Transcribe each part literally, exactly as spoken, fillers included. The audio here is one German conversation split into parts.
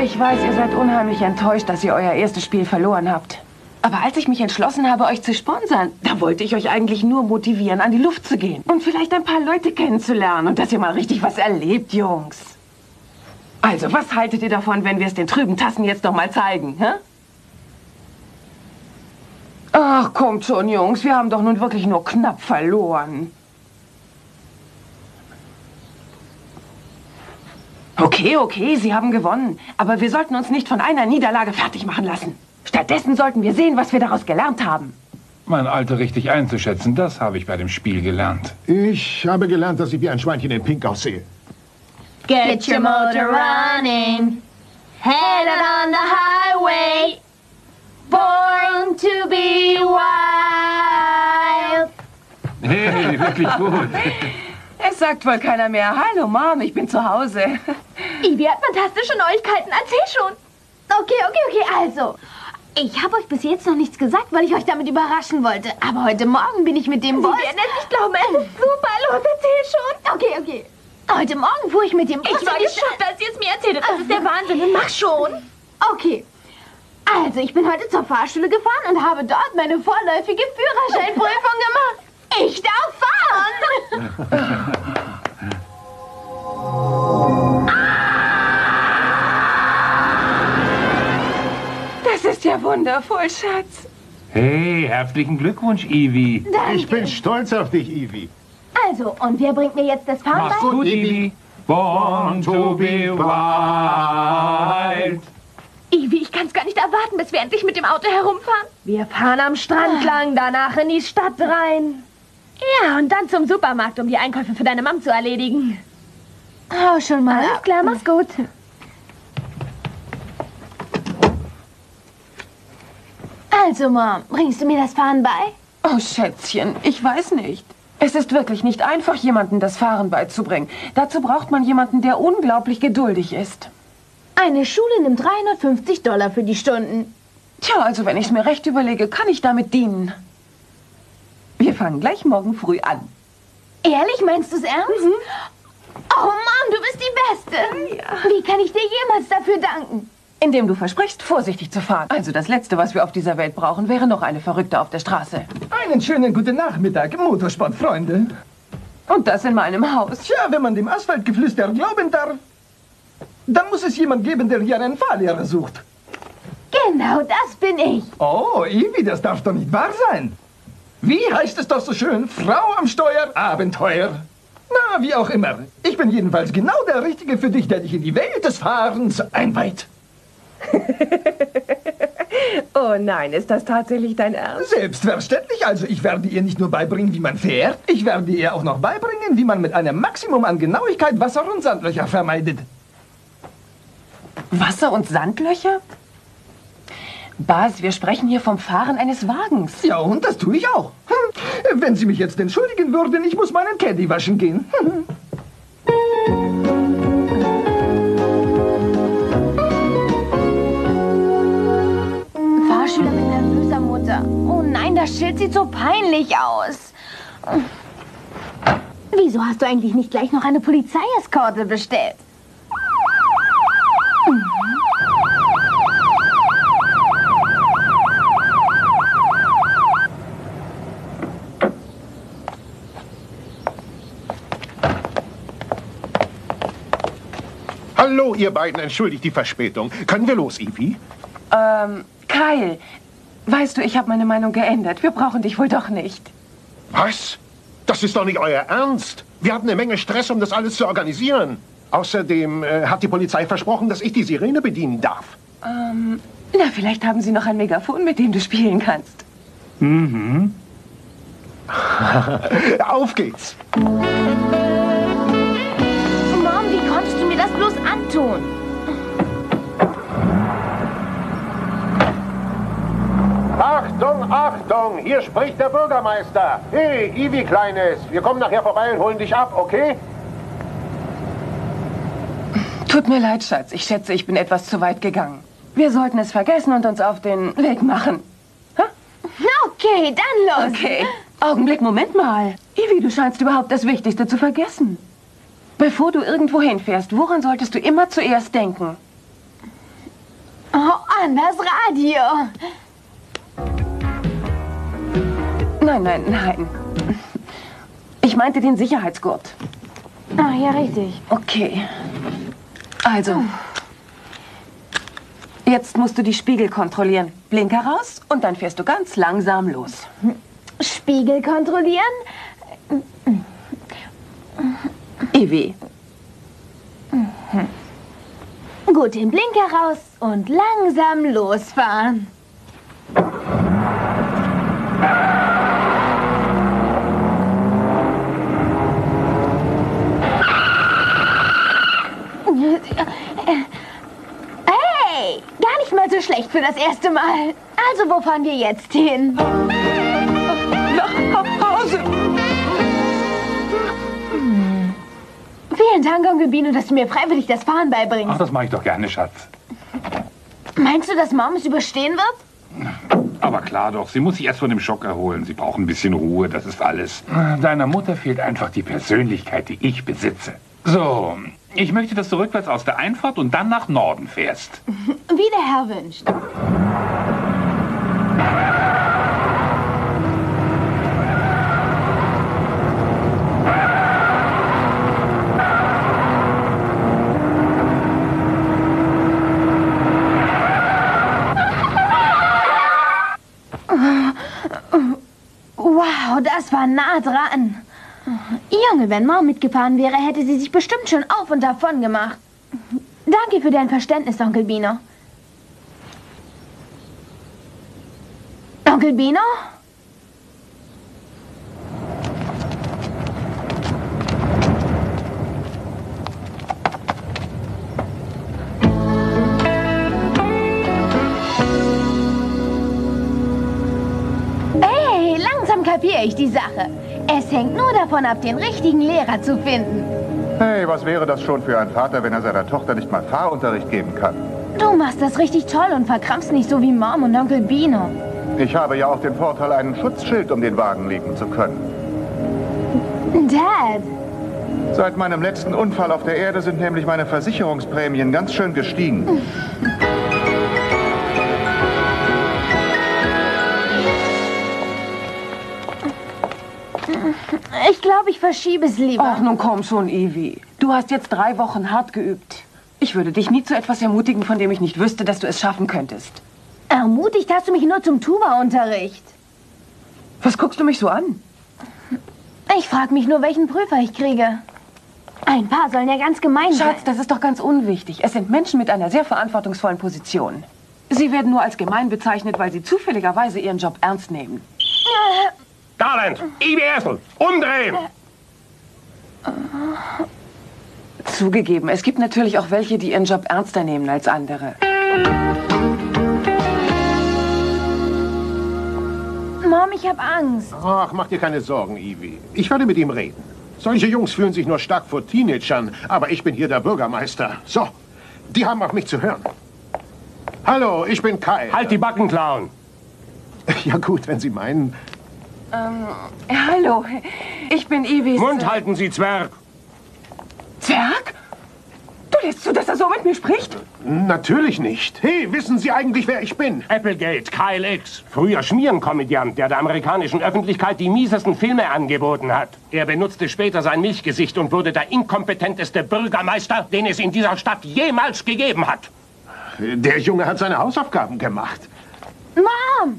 Ich weiß, ihr seid unheimlich enttäuscht, dass ihr euer erstes Spiel verloren habt. Aber als ich mich entschlossen habe, euch zu sponsern, da wollte ich euch eigentlich nur motivieren, an die Luft zu gehen. Und vielleicht ein paar Leute kennenzulernen und dass ihr mal richtig was erlebt, Jungs. Also, was haltet ihr davon, wenn wir es den trüben Tassen jetzt noch mal zeigen, hä? Ach, kommt schon, Jungs. Wir haben doch nun wirklich nur knapp verloren. Okay, okay, Sie haben gewonnen. Aber wir sollten uns nicht von einer Niederlage fertig machen lassen. Stattdessen sollten wir sehen, was wir daraus gelernt haben. Mein Alter richtig einzuschätzen, das habe ich bei dem Spiel gelernt. Ich habe gelernt, dass ich wie ein Schweinchen in Pink aussehe. Get your motor running, headed on the highway, born to be wild. Hey, wirklich gut. Es sagt wohl keiner mehr, hallo Mom, ich bin zu Hause. Ivy hat fantastische Neuigkeiten, erzähl schon. Okay, okay, okay, also. Ich habe euch bis jetzt noch nichts gesagt, weil ich euch damit überraschen wollte. Aber heute Morgen bin ich mit dem Boss... Sie werden es nicht glauben, es ist super, los, erzähl schon. Okay, okay. Heute Morgen fuhr ich mit dem Boss... Ich war geschockt, als ihr es mir erzählt habt. Das ist der Wahnsinn. Und mach schon. Okay. Also, ich bin heute zur Fahrschule gefahren und habe dort meine vorläufige Führerscheinprüfung gemacht. Ich darf fahren! Das ist ja wundervoll, Schatz. Hey, herzlichen Glückwunsch, Ivy. Danke. Ich bin stolz auf dich, Ivy. Also, und wer bringt mir jetzt das Fahren Mach's bei? gut, Ivy. Born to be wild. Ivy, ich kann es gar nicht erwarten, bis wir endlich mit dem Auto herumfahren. Wir fahren am Strand lang, danach in die Stadt rein. Ja, und dann zum Supermarkt, um die Einkäufe für deine Mom zu erledigen. Oh, schon mal. Alles klar, mach's gut. Also, Mom, bringst du mir das Fahren bei? Oh, Schätzchen, ich weiß nicht. Es ist wirklich nicht einfach, jemandem das Fahren beizubringen. Dazu braucht man jemanden, der unglaublich geduldig ist. Eine Schule nimmt dreihundertfünfzig Dollar für die Stunden. Tja, also wenn ich es mir recht überlege, kann ich damit dienen. Wir fangen gleich morgen früh an. Ehrlich, meinst du es ernst? Mhm. Oh, Mom, du bist die Beste. Ja. Wie kann ich dir jemals dafür danken? Indem du versprichst, vorsichtig zu fahren. Also das Letzte, was wir auf dieser Welt brauchen, wäre noch eine Verrückte auf der Straße. Einen schönen guten Nachmittag, Motorsportfreunde. Und das in meinem Haus. Tja, wenn man dem Asphaltgeflüster glauben darf, dann muss es jemand geben, der hier einen Fahrlehrer sucht. Genau, das bin ich. Oh, Ivy, das darf doch nicht wahr sein. Wie heißt es doch so schön? Frau am Steuer, Abenteuer. Na, wie auch immer. Ich bin jedenfalls genau der Richtige für dich, der dich in die Welt des Fahrens einweiht. Oh nein, ist das tatsächlich dein Ernst? Selbstverständlich. Also ich werde ihr nicht nur beibringen, wie man fährt, ich werde ihr auch noch beibringen, wie man mit einem Maximum an Genauigkeit Wasser- und Sandlöcher vermeidet. Wasser- und Sandlöcher? Bas, wir sprechen hier vom Fahren eines Wagens. Ja, und das tue ich auch. Hm. Wenn Sie mich jetzt entschuldigen würden, ich muss meinen Caddy waschen gehen. Hm. Fahrschüler mit nervöser Mutter. Oh nein, das Schild sieht so peinlich aus. Wieso hast du eigentlich nicht gleich noch eine Polizeieskorte bestellt? Hallo, ihr beiden, entschuldigt die Verspätung. Können wir los, Ivy? Ähm, Kyle, weißt du, ich habe meine Meinung geändert. Wir brauchen dich wohl doch nicht. Was? Das ist doch nicht euer Ernst. Wir hatten eine Menge Stress, um das alles zu organisieren. Außerdem äh, hat die Polizei versprochen, dass ich die Sirene bedienen darf. Ähm, na, vielleicht haben sie noch ein Megafon, mit dem du spielen kannst. Mhm. Auf geht's. Mom, wie konntest du mir das bloß antun? Achtung, Achtung, hier spricht der Bürgermeister. Hey, Ivy, Kleines, wir kommen nachher vorbei und holen dich ab, okay? Tut mir leid, Schatz. Ich schätze, ich bin etwas zu weit gegangen. Wir sollten es vergessen und uns auf den Weg machen. Ha? Okay, dann los. Okay. Augenblick, Moment mal. Ivy, du scheinst überhaupt das Wichtigste zu vergessen. Bevor du irgendwo hinfährst, woran solltest du immer zuerst denken? Mann, das Radio. Nein, nein, nein. Ich meinte den Sicherheitsgurt. Ach ja, richtig. Okay. Also. Jetzt musst du die Spiegel kontrollieren. Blinker raus und dann fährst du ganz langsam los. Spiegel kontrollieren? Ivy. Gut, den Blinker raus und langsam losfahren. Hey, gar nicht mal so schlecht für das erste Mal. Also, wo fahren wir jetzt hin? Nach Hause. Vielen Dank, Onkel Bino, dass du mir freiwillig das Fahren beibringst. Ach, das mache ich doch gerne, Schatz. Meinst du, dass Mom es überstehen wird? Aber klar doch, sie muss sich erst von dem Schock erholen. Sie braucht ein bisschen Ruhe, das ist alles. Deiner Mutter fehlt einfach die Persönlichkeit, die ich besitze. So, ich möchte, dass du rückwärts aus der Einfahrt und dann nach Norden fährst. Wie der Herr wünscht. Wow, das war nah dran. Junge, wenn Mom mitgefahren wäre, hätte sie sich bestimmt schon auf und davon gemacht. Danke für dein Verständnis, Onkel Bino. Onkel Bino? Hey, langsam kapiere ich die Sache. Es hängt nur davon ab, den richtigen Lehrer zu finden. Hey, was wäre das schon für ein Vater, wenn er seiner Tochter nicht mal Fahrunterricht geben kann? Du machst das richtig toll und verkrampfst nicht so wie Mom und Onkel Bino. Ich habe ja auch den Vorteil, einen Schutzschild um den Wagen legen zu können. Dad! Seit meinem letzten Unfall auf der Erde sind nämlich meine Versicherungsprämien ganz schön gestiegen. Ich glaube, ich verschiebe es lieber. Ach, nun komm schon, Ivy. Du hast jetzt drei Wochen hart geübt. Ich würde dich nie zu etwas ermutigen, von dem ich nicht wüsste, dass du es schaffen könntest. Ermutigt hast du mich nur zum Tuba-Unterricht. Was guckst du mich so an? Ich frage mich nur, welchen Prüfer ich kriege. Ein paar sollen ja ganz gemein sein. Schatz, das ist doch ganz unwichtig. Es sind Menschen mit einer sehr verantwortungsvollen Position. Sie werden nur als gemein bezeichnet, weil sie zufälligerweise ihren Job ernst nehmen. Garland, Ivy Ethel, umdrehen! Zugegeben, es gibt natürlich auch welche, die ihren Job ernster nehmen als andere. Mom, ich habe Angst. Ach, mach dir keine Sorgen, Ivy. Ich werde mit ihm reden. Solche Jungs fühlen sich nur stark vor Teenagern, aber ich bin hier der Bürgermeister. So, die haben auf mich zu hören. Hallo, ich bin Kyle. Halt die Backen, Clown! Ja gut, wenn Sie meinen. Ähm, hallo, ich bin Ivys... Mund halten Sie, Zwerg! Zwerg? Du lässt zu, dass er so mit mir spricht? Natürlich nicht. Hey, wissen Sie eigentlich, wer ich bin? Applegate, Kyle X. Früher Schmierenkomödiant, der der amerikanischen Öffentlichkeit die miesesten Filme angeboten hat. Er benutzte später sein Milchgesicht und wurde der inkompetenteste Bürgermeister, den es in dieser Stadt jemals gegeben hat. Der Junge hat seine Hausaufgaben gemacht. Mom!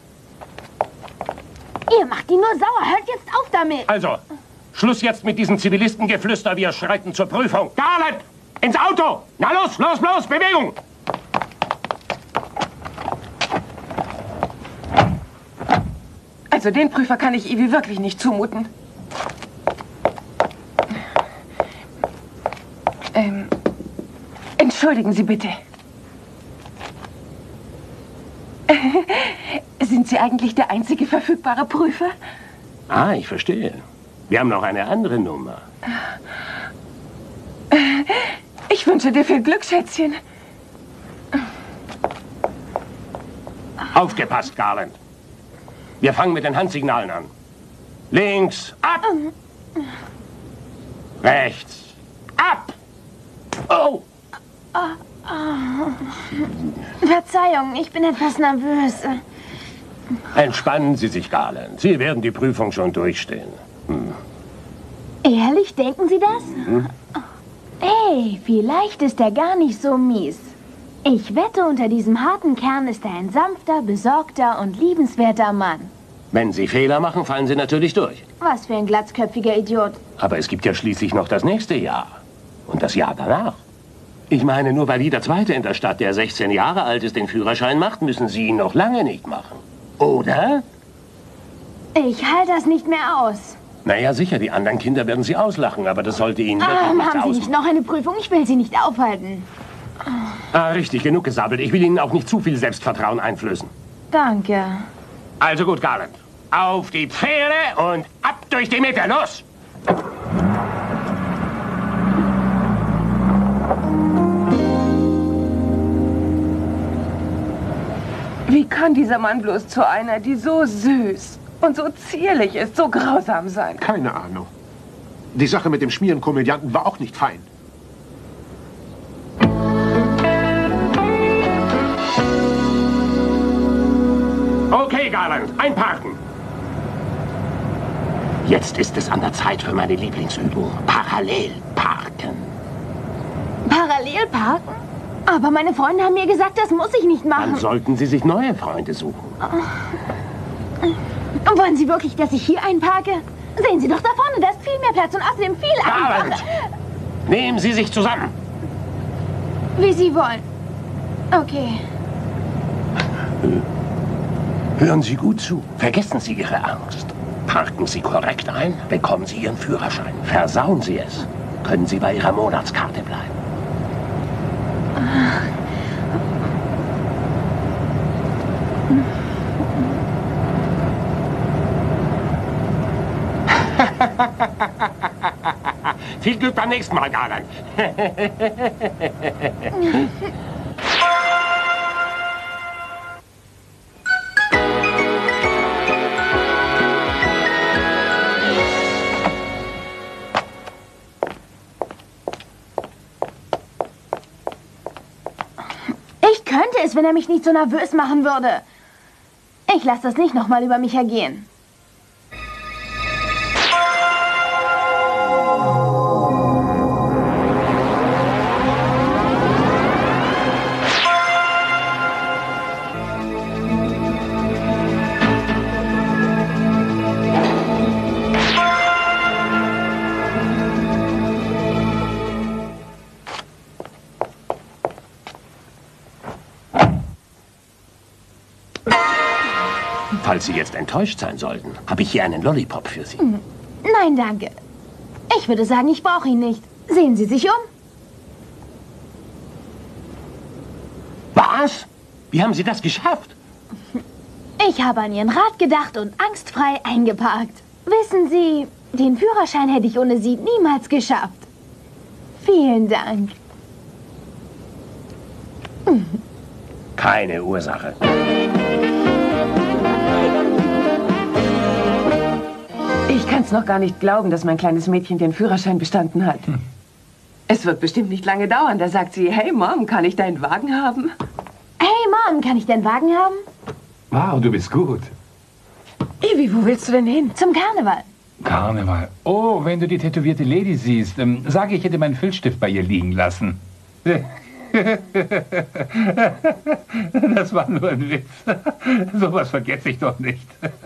Ihr macht ihn nur sauer. Hört jetzt auf damit. Also, Schluss jetzt mit diesem Zivilistengeflüster. Wir schreiten zur Prüfung. Garland! Ins Auto! Na los, los, los, Bewegung! Also den Prüfer kann ich Ivy wirklich nicht zumuten. Ähm, entschuldigen Sie bitte. Sind Sie eigentlich der einzige verfügbare Prüfer? Ah, ich verstehe. Wir haben noch eine andere Nummer. Ich wünsche dir viel Glück, Schätzchen. Aufgepasst, Garland. Wir fangen mit den Handsignalen an. Links, ab! Rechts, ab! Oh! Oh. Verzeihung, ich bin etwas nervös. Entspannen Sie sich, Garland. Sie werden die Prüfung schon durchstehen. Hm. Ehrlich, denken Sie das? Hm? Ey, vielleicht ist er gar nicht so mies. Ich wette, unter diesem harten Kern ist er ein sanfter, besorgter und liebenswerter Mann. Wenn Sie Fehler machen, fallen Sie natürlich durch. Was für ein glatzköpfiger Idiot. Aber es gibt ja schließlich noch das nächste Jahr. Und das Jahr danach. Ich meine, nur weil jeder Zweite in der Stadt, der sechzehn Jahre alt ist, den Führerschein macht, müssen Sie ihn noch lange nicht machen. Oder? Ich halte das nicht mehr aus. Naja, sicher, die anderen Kinder werden Sie auslachen, aber das sollte Ihnen wirklich Ah, nichts haben Sie ausmachen. nicht noch eine Prüfung? Ich will Sie nicht aufhalten. Ah, richtig, genug gesabbelt. Ich will Ihnen auch nicht zu viel Selbstvertrauen einflößen. Danke. Also gut, Garland. Auf die Pferde und ab durch die Mitte. Los! Wie kann dieser Mann bloß zu einer, die so süß und so zierlich ist, so grausam sein? Keine Ahnung. Die Sache mit dem Schmierenkomödianten war auch nicht fein. Okay, Garland, einparken. Jetzt ist es an der Zeit für meine Lieblingsübung. Parallel parken. Parallel parken? Aber meine Freunde haben mir gesagt, das muss ich nicht machen. Dann sollten Sie sich neue Freunde suchen. Wollen Sie wirklich, dass ich hier einparke? Sehen Sie doch da vorne, da ist viel mehr Platz und außerdem viel Garland! einfacher. Nehmen Sie sich zusammen. Wie Sie wollen. Okay. Hören Sie gut zu. Vergessen Sie Ihre Angst. Parken Sie korrekt ein, bekommen Sie Ihren Führerschein. Versauen Sie es, können Sie bei Ihrer Monatskarte bleiben. Viel Glück beim nächsten Mal, Garland. Ich könnte es, wenn er mich nicht so nervös machen würde. Ich lasse das nicht nochmal über mich ergehen. Falls Sie jetzt enttäuscht sein sollten, habe ich hier einen Lollipop für Sie. Nein, danke. Ich würde sagen, ich brauche ihn nicht. Sehen Sie sich um. Was? Wie haben Sie das geschafft? Ich habe an Ihren Rat gedacht und angstfrei eingeparkt. Wissen Sie, den Führerschein hätte ich ohne Sie niemals geschafft. Vielen Dank. Keine Ursache. Ich kann es noch gar nicht glauben, dass mein kleines Mädchen den Führerschein bestanden hat. Hm. Es wird bestimmt nicht lange dauern. Da sagt sie, hey Mom, kann ich deinen Wagen haben? Hey Mom, kann ich deinen Wagen haben? Wow, du bist gut. Ivy, wo willst du denn hin? Zum Karneval. Karneval. Oh, wenn du die tätowierte Lady siehst, ähm, sage ich, hätte meinen Filzstift bei ihr liegen lassen. Das war nur ein Witz. Sowas vergesse ich doch nicht.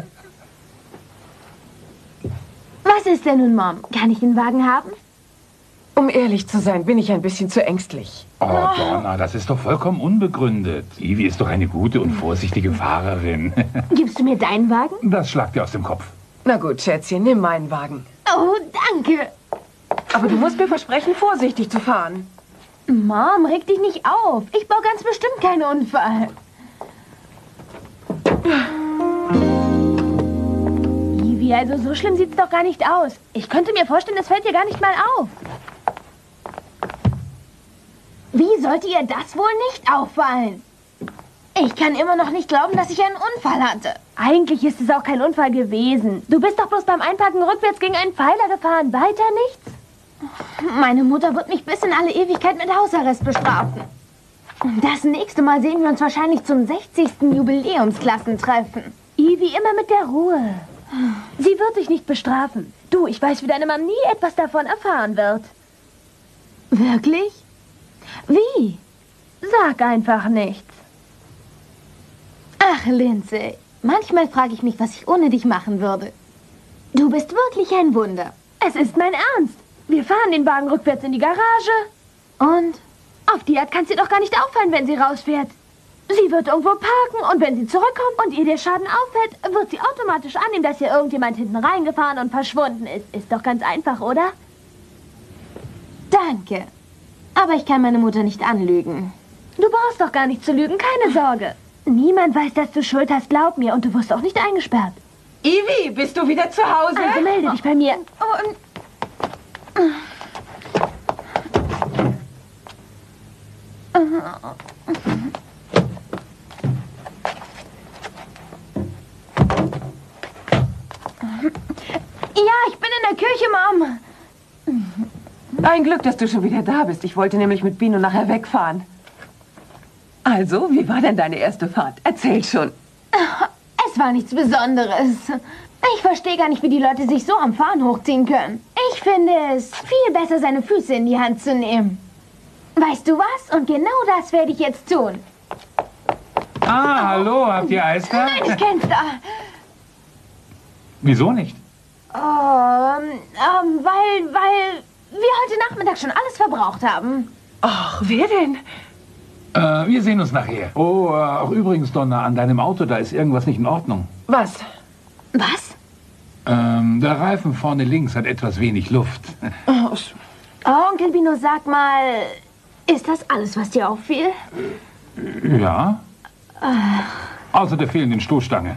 Was ist denn nun, Mom? Kann ich den Wagen haben? Um ehrlich zu sein, bin ich ein bisschen zu ängstlich. Oh, Donna, das ist doch vollkommen unbegründet. Ivy ist doch eine gute und vorsichtige Fahrerin. Gibst du mir deinen Wagen? Das schlagt dir aus dem Kopf. Na gut, Schätzchen, nimm meinen Wagen. Oh, danke. Aber du musst mir versprechen, vorsichtig zu fahren. Mom, reg dich nicht auf. Ich baue ganz bestimmt keinen Unfall. Ivy, also so schlimm sieht's doch gar nicht aus. Ich könnte mir vorstellen, das fällt dir gar nicht mal auf. Wie sollte ihr das wohl nicht auffallen? Ich kann immer noch nicht glauben, dass ich einen Unfall hatte. Eigentlich ist es auch kein Unfall gewesen. Du bist doch bloß beim Einparken rückwärts gegen einen Pfeiler gefahren. Weiter nichts? Meine Mutter wird mich bis in alle Ewigkeit mit Hausarrest bestrafen. Das nächste Mal sehen wir uns wahrscheinlich zum sechzigsten Jubiläumsklassentreffen. Ivy, immer mit der Ruhe. Sie wird dich nicht bestrafen. Du, ich weiß, wie deine Mom nie etwas davon erfahren wird. Wirklich? Wie? Sag einfach nichts. Ach, Lindsay, manchmal frage ich mich, was ich ohne dich machen würde. Du bist wirklich ein Wunder. Es ist mein Ernst. Wir fahren den Wagen rückwärts in die Garage. Und? Auf die Art kann es ihr doch gar nicht auffallen, wenn sie rausfährt. Sie wird irgendwo parken und wenn sie zurückkommt und ihr der Schaden auffällt, wird sie automatisch annehmen, dass hier irgendjemand hinten reingefahren und verschwunden ist. Ist doch ganz einfach, oder? Danke. Aber ich kann meine Mutter nicht anlügen. Du brauchst doch gar nicht zu lügen, keine Sorge. Niemand weiß, dass du Schuld hast, glaub mir. Und du wirst auch nicht eingesperrt. Ivy, bist du wieder zu Hause? Also melde dich bei mir. Oh, und ja, ich bin in der Küche, Mom. Ein Glück, dass du schon wieder da bist. Ich wollte nämlich mit Bino nachher wegfahren. Also, wie war denn deine erste Fahrt? Erzähl schon. Es war nichts Besonderes. Ich verstehe gar nicht, wie die Leute sich so am Fahren hochziehen können. Ich finde es viel besser, seine Füße in die Hand zu nehmen. Weißt du was? Und genau das werde ich jetzt tun. Ah, hallo, habt ihr Eis da? Nein, ich kenn's da. Wieso nicht? Ähm, ähm, weil, weil wir heute Nachmittag schon alles verbraucht haben. Ach, wer denn? Äh, wir sehen uns nachher. Oh, äh, auch übrigens, Donna, an deinem Auto, da ist irgendwas nicht in Ordnung. Was? Was? Ähm, der Reifen vorne links hat etwas wenig Luft. Oh, Oh, Onkel Bino, sag mal, ist das alles, was dir auffiel? Ja. Außer der fehlenden Stoßstange.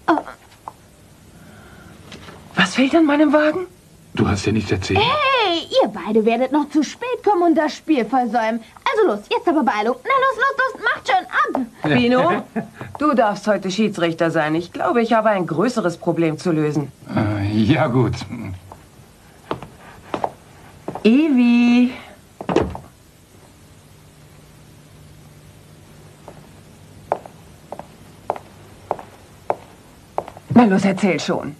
was fehlt an meinem Wagen? Du hast ja nichts erzählt. Hey, ihr beide werdet noch zu spät kommen und das Spiel versäumen. Also los, jetzt aber Beeilung. Na los, los, los, macht schon ab. Bino, du darfst heute Schiedsrichter sein. Ich glaube, ich habe ein größeres Problem zu lösen. Äh, ja, gut. Ivy. Na los, erzähl schon.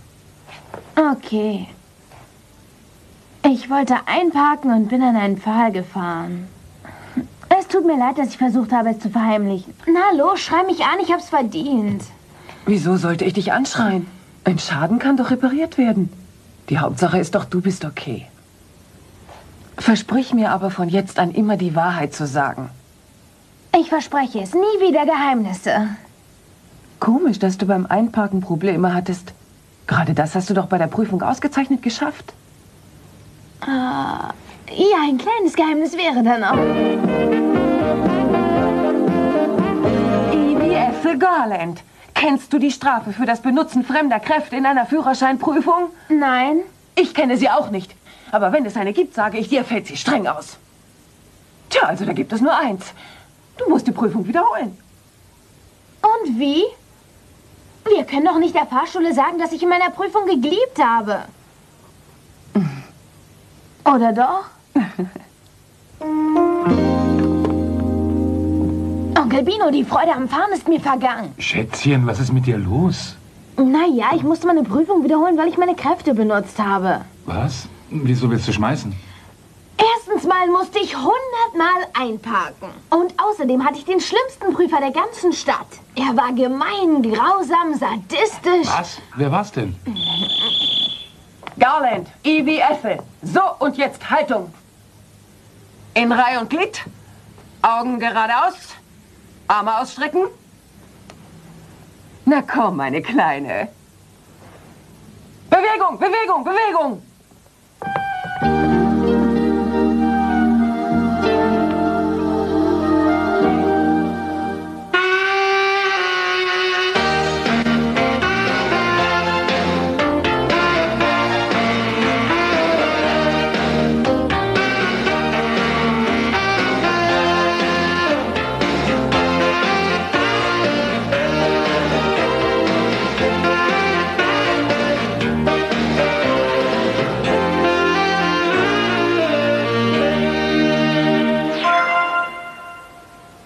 Okay. Ich wollte einparken und bin an einen Pfahl gefahren. Es tut mir leid, dass ich versucht habe, es zu verheimlichen. Na los, schrei mich an, ich hab's verdient. Wieso sollte ich dich anschreien? Ein Schaden kann doch repariert werden. Die Hauptsache ist doch, du bist okay. Versprich mir aber von jetzt an immer die Wahrheit zu sagen. Ich verspreche es, nie wieder Geheimnisse. Komisch, dass du beim Einparken Probleme hattest. Gerade das hast du doch bei der Prüfung ausgezeichnet geschafft. Äh, ja, ein kleines Geheimnis wäre dann auch. Ivy Ethel Garland. Kennst du die Strafe für das Benutzen fremder Kräfte in einer Führerscheinprüfung? Nein. Ich kenne sie auch nicht. Aber wenn es eine gibt, sage ich dir, fällt sie streng aus. Tja, also da gibt es nur eins. Du musst die Prüfung wiederholen. Und wie? Wir können doch nicht der Fahrschule sagen, dass ich in meiner Prüfung gegliebt habe. Oder doch? Onkel Bino, die Freude am Fahren ist mir vergangen. Schätzchen, was ist mit dir los? Naja, ich musste meine Prüfung wiederholen, weil ich meine Kräfte benutzt habe. Was? Wieso willst du schmeißen? Erstens mal musste ich hundertmal einparken. Und außerdem hatte ich den schlimmsten Prüfer der ganzen Stadt. Er war gemein, grausam, sadistisch. Was? Wer war's denn? Garland, Ivy Ethel. So, und jetzt Haltung. In Reihe und Glied. Augen geradeaus. Arme ausstrecken. Na komm, meine Kleine. Bewegung, Bewegung, Bewegung.